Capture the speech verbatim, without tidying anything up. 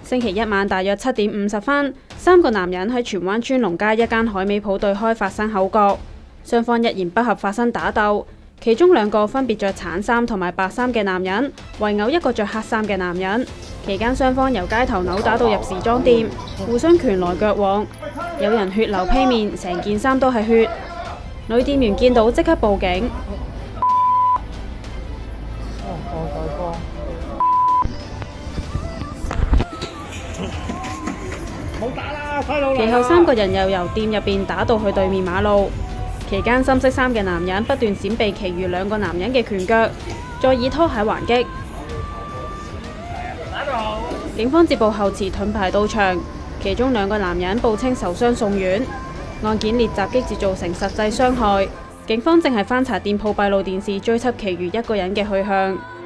星期一晚大約七點五十分，三個男人喺荃灣川龍街一間海味鋪對開發生口角，雙方一言不合發生打鬥，其中兩個分別着橙衫同埋白衫嘅男人圍毆一個着黑衫嘅男人，期間雙方由街頭扭打到入時裝店，互相拳來腳往，有人血流披面，成件衫都係血。女店員見到即刻報警。其後三個人又由店入邊打到去對面馬路，期間深色衫嘅男人不斷閃避其餘兩個男人嘅拳腳，再以拖鞋還擊。警方接報後持盾牌到場，其中兩個男人報稱受傷送院。案件列襲擊致造成實際傷害，警方正係翻查店鋪閉路電視追緝其餘一個人嘅去向。